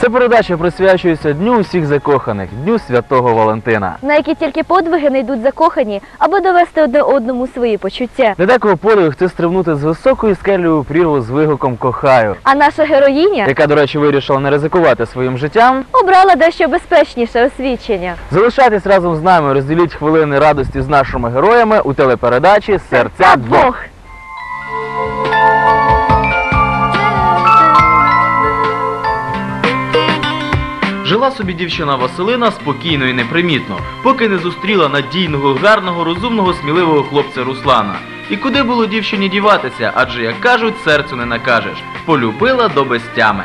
Ця передача присвячується Дню усіх закоханих, Дню Святого Валентина. На які тільки подвиги не йдуть закохані, аби довести одне одному свої почуття. Для декого подвиг – це стрибнути з високої скелі у прірву з вигуком «Кохаю». А наша героїня, Яка, до речі, вирішила не ризикувати своїм життям, обрала дещо безпечніше освідчення. залишайтесь разом з нами, розділіть хвилини радості з нашими героями у телепередачі «Серця двох». Жила собі дівчина Василина спокійно і непримітно, поки не зустріла надійного, гарного, розумного, сміливого хлопця Руслана. І куди було дівчині діватися, адже, як кажуть, серцю не накажеш. Полюбила до безтями.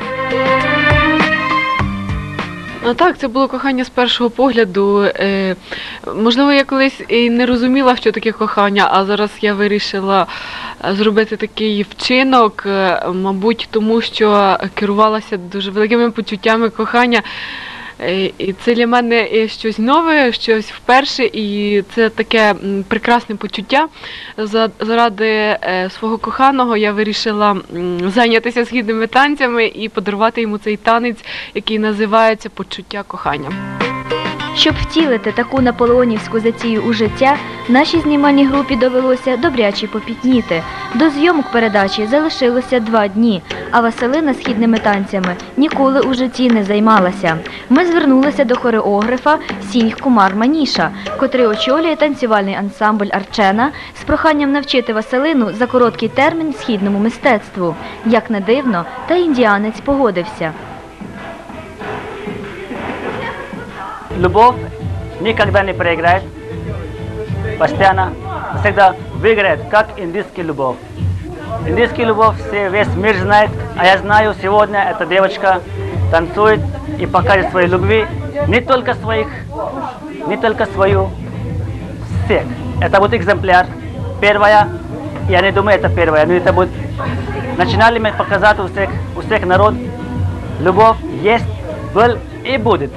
Ну так, це було кохання з першого погляду. Можливо, я колись і не розуміла, що таке кохання, а зараз я вирішила зробити такий вчинок, мабуть, тому що керувалася дуже великими почуттями кохання. І це для мене щось нове, щось вперше, і це таке прекрасне почуття. Заради свого коханого я вирішила зайнятися східними танцями і подарувати йому цей танець, який називається «Почуття кохання». Щоб втілити таку наполеонівську затію у життя, нашій знімальній групі довелося добряче попітніти. До зйомок передачі залишилося 2 дні, а Василина східними танцями ніколи у житті не займалася. Ми звернулися до хореографа Сінь Кумар Маніша, котрий очолює танцювальний ансамбль «Арчена», з проханням навчити Василину за короткий термін східному мистецтву. Як не дивно, та індіанець погодився. Любовь никогда не проиграет, постоянно, всегда выиграет, как индийская любовь. Индийская любовь весь мир знает, а я знаю, сегодня эта девочка танцует и покажет своей любви не только свою, всех. Это будет экземпляр, первая, я не думаю, это первая, но это будет. Начинали мы показать у всех народ, любовь есть, был и будет.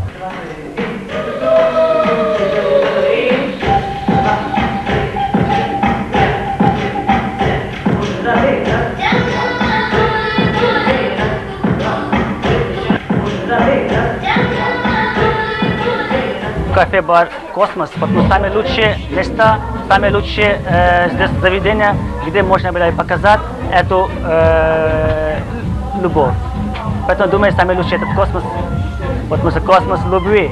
Кафе-бар «Космос», потому самые лучшие места, самые лучшие здесь заведения, где можно было показать эту любовь. Поэтому думаю, самый лучший этот космос, потому что космос любви.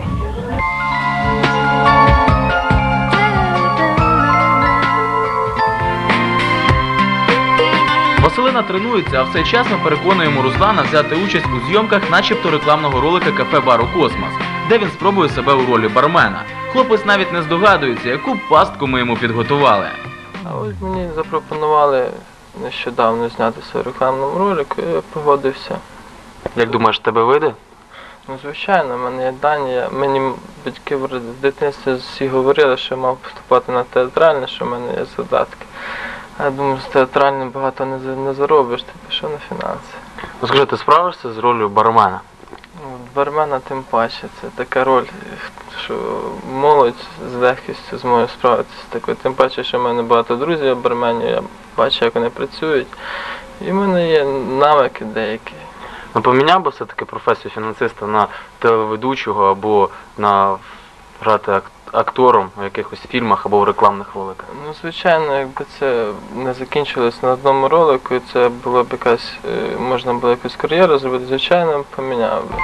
Василина тренується, а в цей час ми переконуємо Руслана взяти участь у зйомках начебто рекламного ролика кафе-бару «Космос», де він спробує себе у ролі бармена. Хлопець навіть не здогадується, яку пастку ми йому підготували. А ось мені запропонували нещодавно знятися у рекламному ролику, і я погодився. Як думаєш, тебе вийде? Ну, звичайно, в мене є дані. Мені батьки в дитинстві всі говорили, що я мав поступати на театральне, що в мене є задатки. А я думаю, з театральним багато не заробиш, ти пішов на фінанси. Ну скажи, ти справишся з ролью бармена? Бармена тим паче, це така роль, що молодь з легкістю зможе справитися з такою. Тим паче, що в мене багато друзів барменів, я бачу, як вони працюють. І в мене є навики деякі. Ну поміняв би все-таки професію фінансиста на телеведучого або на грати актором у якихось фільмах або в рекламних роликах? Ну, звичайно, якби це не закінчилось на одному ролику, і це було б якась, можна було якусь кар'єру зробити, звичайно, поміняв би.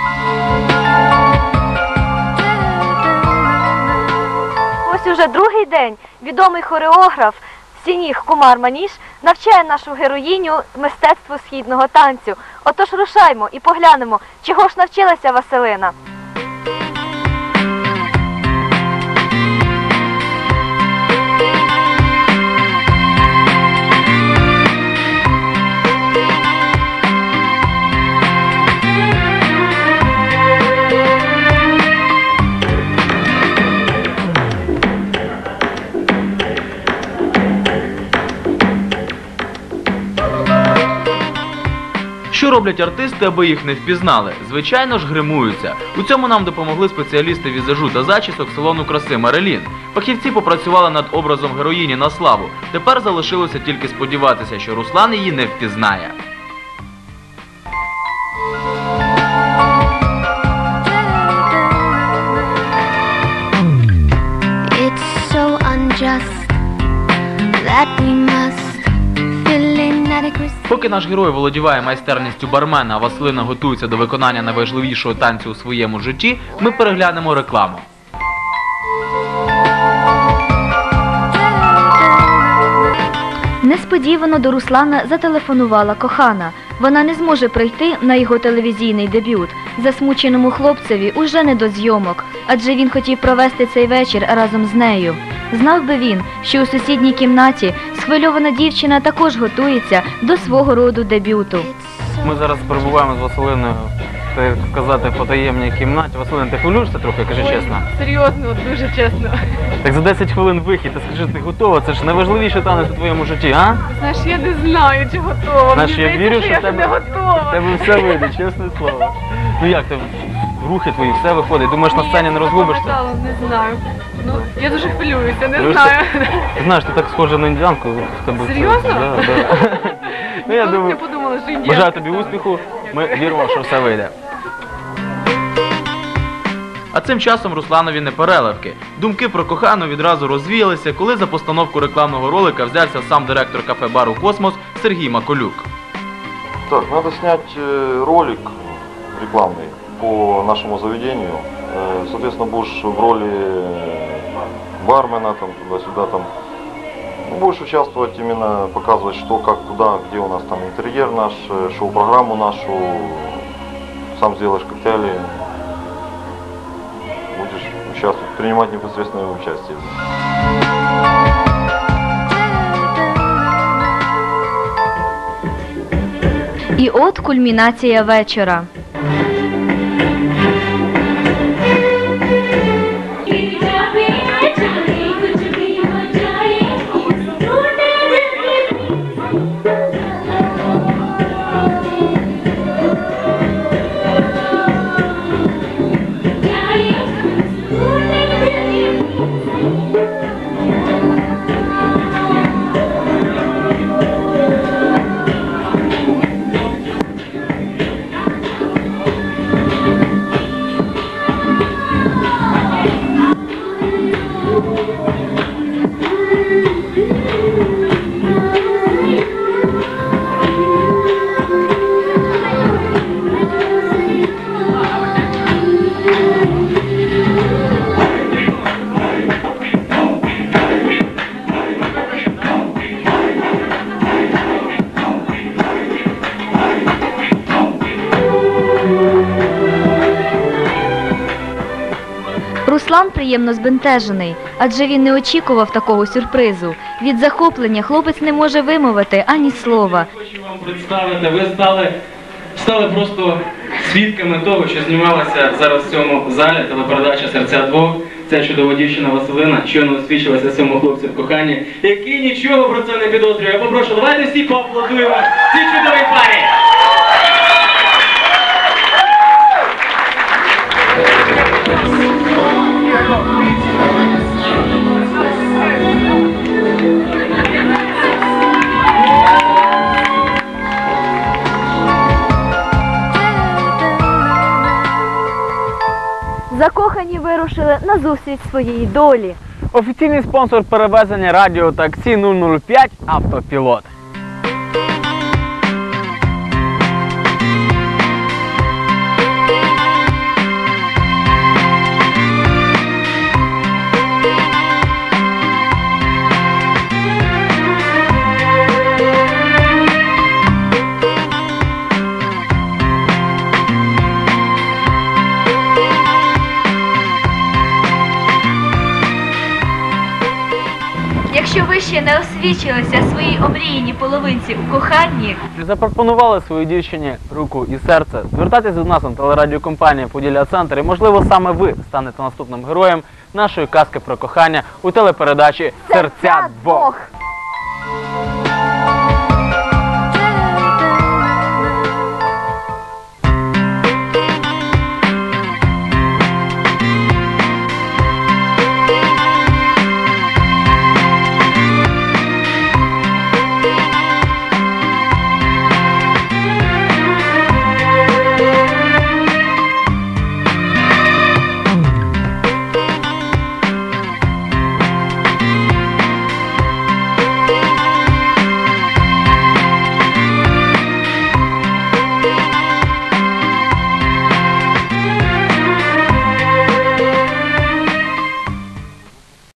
Ось уже другий день відомий хореограф Сінь Кумар Маніш навчає нашу героїню мистецтву східного танцю. Отож рушаймо і поглянемо, чого ж навчилася Василина. Що роблять артисти, аби їх не впізнали? Звичайно ж, гримуються. У цьому нам допомогли спеціалісти візажу та зачісок салону краси «Марилін». Фахівці попрацювали над образом героїні на славу. Тепер залишилося тільки сподіватися, що Руслан її не впізнає. Поки наш герой володіває майстерністю бармена, а Василина готується до виконання найважливішого танцю у своєму житті, ми переглянемо рекламу. Несподівано до Руслана зателефонувала кохана. Вона не зможе прийти на його телевізійний дебют. Засмученому хлопцеві уже не до зйомок, адже він хотів провести цей вечір разом з нею. Знав би він, що у сусідній кімнаті схвильована дівчина також готується до свого роду дебюту. Ми зараз перебуваємо з Василиною, так сказати, в потаємній кімнаті. Василина, ти хвилюєшся трохи, кажи чесно? Серйозно, дуже чесно. Так за 10 хвилин вихід, ти скажи, ти готова? Це ж найважливіший танець у твоєму житті, а? Знаєш, я не знаю, чи готова. Знаєш, я вірю, що я не готова. в тебе все вийде, чесне слово. Ну як ти, рухи твої, все виходить, думаєш, на сцені не розгубишся? Не знаю. Ну, я дуже хвилююся, не Хвилюєшся? знаю. Ти знаєш, ти так схожа на індіанку. В тебе це- Серйозно? Да, да. Ну я Коли б думаю, не подумала, що індіанка. бажаю тобі успіху, ми віримо, що все вийде. А цим часом Русланові не переливки. Думки про кохану відразу розвіялися, коли за постановку рекламного ролика взявся сам директор кафе-бару «Космос» Сергій Маколюк. Так, надо снять ролик рекламный по нашему заведению. Соответственно, будешь в роли бармена, там, туда-сюда, там. Ну, будешь участвовать именно, показывать, что, как, куда, где у нас там интерьер наш, шоу-программу нашу. Сам сделаешь коктейли. Будешь участвовать, принимать непосредственное участие. І от кульмінація вечора. Руслан приємно збентежений, адже він не очікував такого сюрпризу. Від захоплення хлопець не може вимовити ані слова. Хочу вам представити, ви стали просто свідками того, що знімалася зараз в цьому залі телепередача «Серця двох». Ця чудова дівчина Василина щойно освічилася цьому хлопцю в коханні, який нічого про це не підозрює. Я попрошу, давайте всі поаплодуємо цій чудовій парі! Закохані вирушили на зустріч своєї долі. Офіційний спонсор перевезення радіотаксі 005 «Автопілот». Якщо ви ще не освічилися своїй омріяній половинці у коханні, Чи запропонували своїй дівчині руку і серце? Звертайтеся до нас на телерадіокомпанію «Поділля Центр» і, можливо, саме ви станете наступним героєм нашої казки про кохання у телепередачі «Серця двох».